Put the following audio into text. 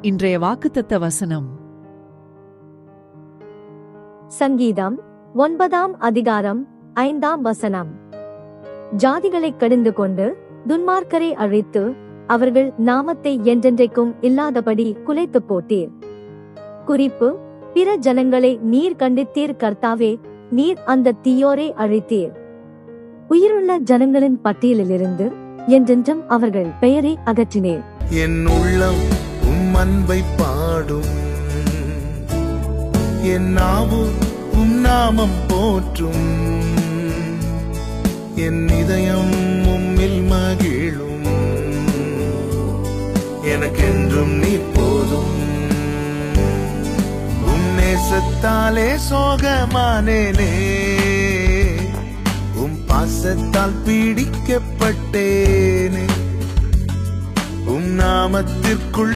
இன்றைய வாக்குத்தத்த வசனம் சங்கீதம் 9ஆம் அதிகாரம் 5ஆம் வசனம். ஜாதிகளைக் கடிந்து கொண்டு துன்மார்க்கரை அழித்து அவர்கள் நாமத்தை என்றென்றைக்கும் இல்லாதபடி குலைத்துப் போட்டீர். குறிப்பு: பிற ஜனங்களை நீர் கண்டித்தீர் கர்த்தாவே, நீர் அந்த தீயோரை அழித்தீர். உயிருள்ள ஜனங்களின் பட்டியலிலிருந்து என்றென்றும் அவர்கள் பெயரை அகற்றினீர். என் உள்ளம் உம் அன்பை பாடும், என் நாவு உம் நாமம் போற்றும், என் இதயம் உம்மில் மகிழும், எனக்கென்றும் நீ போதும். உம் நேசத்தாலே சோகமானேனே, உம் பாசத்தால் பீடிக்கப்பட்டேனே, உம் நாமத்திற்குள்